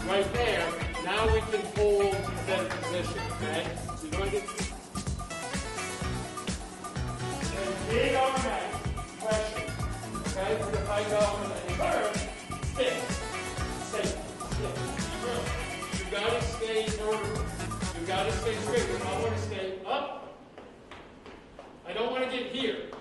right there. Now we can hold that position, okay? So you're going to get big arm back, pressure, okay? If I go and turn, stick, stay, stick, turn. You gotta stay vertical. You gotta stay straight. I want to stay up. I don't want to get here.